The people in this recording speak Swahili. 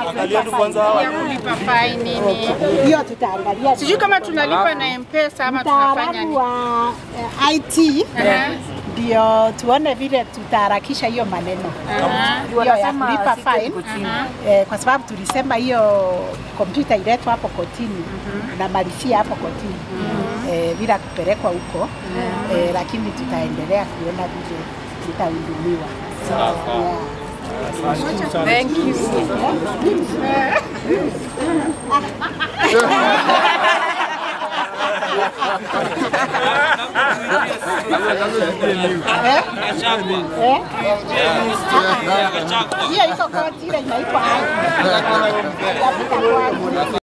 kulipa fine nini. Hiyo tutaangalia. Sijui kama tunalipa na M-Pesa ama tunafanya nini. IT ndio tuone vile tutaharakisha hiyo maneno. Hiyo ya kulipa fine kwa sababu tulisema hiyo kompyuta iletwe hapo kotini na malisia hapo kotini bila kupelekwa huko, lakini tutaendelea kuona vile tutahudumiwa. Thank you. Hiyo iko koti ile inaitwa